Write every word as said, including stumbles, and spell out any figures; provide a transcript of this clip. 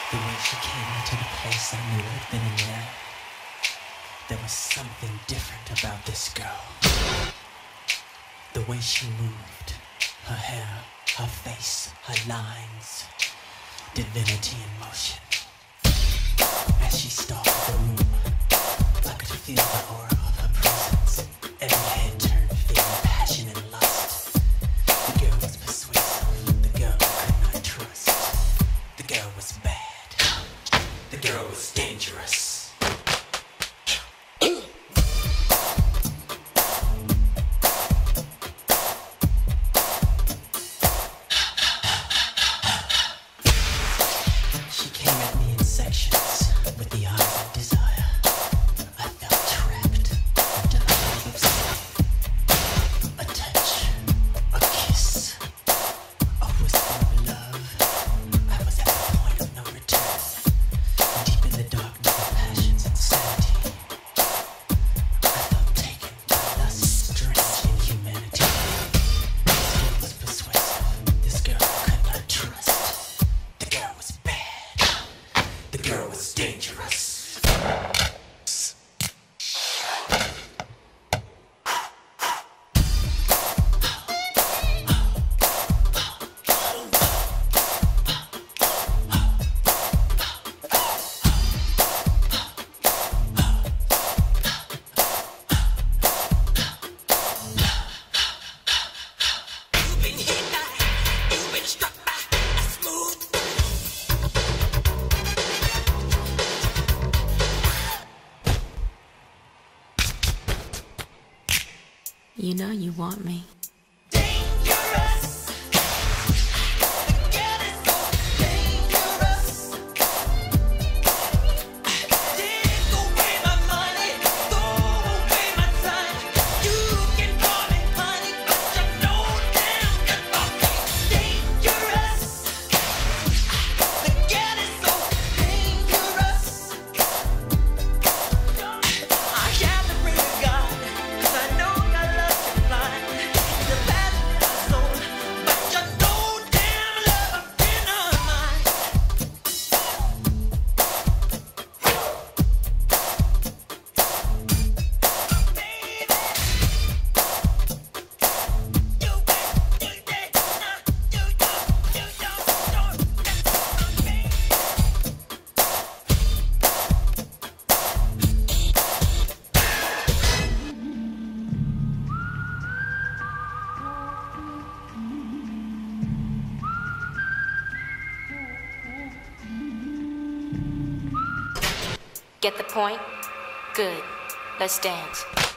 The way she came into the place, I knew I'd been in there. There was something different about this girl. The way she moved, her hair, her face, her lines, divinity in motion. As she stalked the room, I could feel the aura of her presence. Every head turned, feeling passion and lust. The girl was persuasive, the girl I could not trust. The girl was bad. The girl was dangerous. She came at me in sections with the eyes of desire. I felt trapped until I was obsessed. A touch, a kiss, a whisper of love. I was at the point of no return. Deep in the darkness of passion's insanity, I felt taken by lust, strange inhumanity. This girl was persuasive, this girl I could not trust. The girl was bad, the girl was dangerous. You know you want me. Get the point? Good. Let's dance.